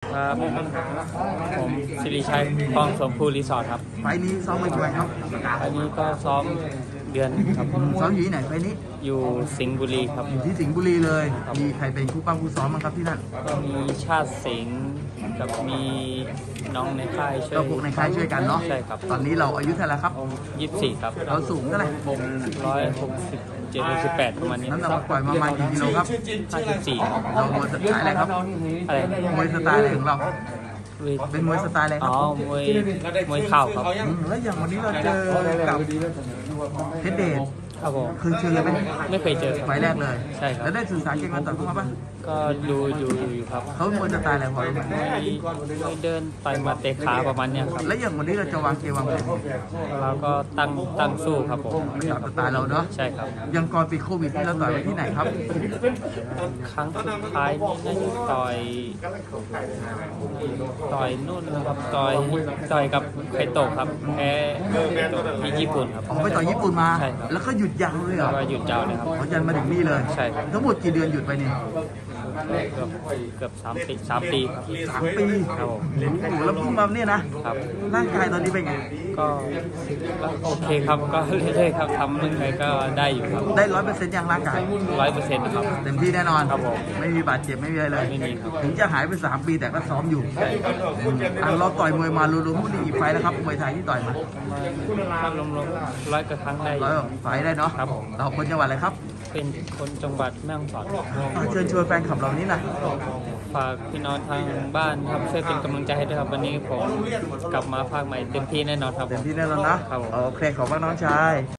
ครับผมสิริชัยคลองสมภูรีสอร์ทครับไฟนี้ซ้อมมากี่วันครับอันนี้ก็ซ้อมเดือนครับซ้อมอยู่ที่ไหนไฟนี้อยู่สิงห์บุรีครับอยู่ที่สิงห์บุรีเลยมีใครเป็นคู่ปั้มคู่ซ้อมบ้างครับที่นั่นก็มีชาติสิงห์กับมีน้องในค่ายช่วยก็พวกในค่ายช่วยกันเนาะใช่ครับตอนนี้เราอายุเท่าไหร่ครับ 24ครับเราสูงเท่าไหร่ 167-118ประมาณนี้น้ำหนักปล่อยประมาณกี่กิโลครับ 54 เรามวยสไตล์อะไรครับอะไรมวยสไตล์อะไรของเราเป็นมวยสไตล์อะไรครับมวยเข่าครับแล้วอย่างวันนี้เราเจอกับเพชรเดชครับผมเคยเจอไหมไม่เคยเจอไฟแรกเลยใช่ครับแล้วได้สื่อสารเก่งมาต่อยเข้ามาปะก็ดูอยู่ครับเขามวยสไตล์อะไรพอรู้ไหมเดินไปมาเตะขาประมาณนี้ครับแล้วอย่างวันนี้เราจะวางเกมวางแผนเราก็ตั้งสู้ครับผมตามสไตล์เราเนาะใช่ครับยังก่อนปีโควิดที่เราต่อยไปที่ไหนครับครั้งสุดท้ายนี่น่าจะต่อยนู่นนะครับต่อยกับไคโตะครับแพ้ที่ญี่ปุ่นครับไปต่อยญี่ปุ่นมาใช่ครับแล้วก็หยุดยาวเลยเหรอหยุดยาวเลยครับเขายันมาถึงนี่เลยใช่ครับทั้งหมดกี่เดือนหยุดไปเนี่ยเกือบ3 ปีครับ 3 ปีครับผมแล้วเพิ่งมาเนี่ยนะครับร่างกายตอนนี้เป็นไงก็โอเคครับก็เรื่อยๆครับทำยังไงก็ได้อยู่ครับได้100%ยังร่างกาย 100%ครับเต็มที่แน่นอนครับผมไม่มีบาดเจ็บไม่มีอะไรเลยไม่มีครับถึงจะหายไป3 ปีแต่ก็ซ้อมอยู่เราต่อยมวยมารวมๆพวกนี้กี่ไฟแล้วครับมวยไทยที่ต่อยมารวมๆ100 กว่าครั้งได้ไฟได้เนาะครับผมเราคนจังหวัดอะไรครับเป็นคนจังหวัดแม่ฮ่องสอนเชิญชวนแฟนคลับเรานี้นะฝากพี่น้องทางบ้านครับช่วยเป็นกำลังใจให้ด้วยครับวันนี้ผมกลับมาภาคใหม่เต็มที่แน่นอนครับเต็มที่แน่นอนนะโอเคขอบคุณน้องชาย